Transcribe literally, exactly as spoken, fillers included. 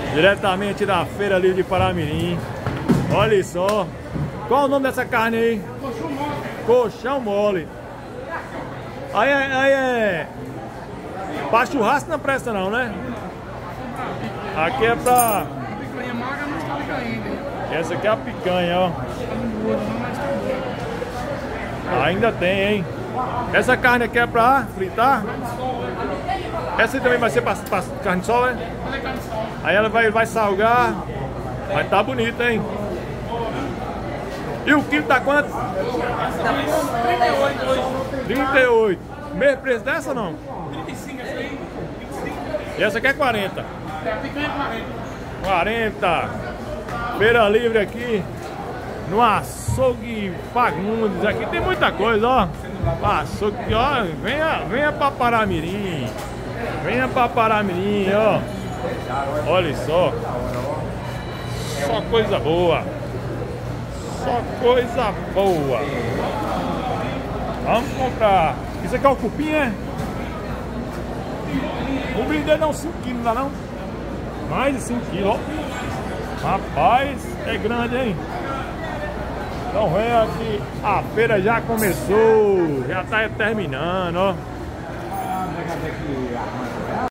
Diretamente da Feira Livre de Paramirim. Olha só. Qual o nome dessa carne aí? Colchão mole. Colchão mole. Aí é, aí é... Pra churrasco não presta não, né? Aqui é pra... Picanha magra, mas tá legal ainda. Essa aqui é a picanha, ó. Ainda tem, hein? Essa carne aqui é pra fritar? Essa aí também vai ser pra, pra carne de sol, né? Aí ela vai, vai salgar. Vai tá bonita, hein? E o quilo tá quanto? trinta e oito hoje. trinta e oito. Mesmo preço dessa ou não? trinta e cinco essa aí. E essa aqui é quarenta. É, a picanha é quarenta. quarenta. Feira Livre aqui no Açougue Fagundes. Aqui tem muita coisa, ó. Açougue, ó. Venha, venha pra Paramirim. Venha pra Paramirim, ó. Olha só. Só coisa boa. Só coisa boa. Vamos comprar. Isso aqui é o cupim, é? O brinco dele não, cinco quilos, não dá não? Mais de cinco quilos, ó. Rapaz, é grande, hein? Então vem aqui, a feira já começou, já tá terminando, ó.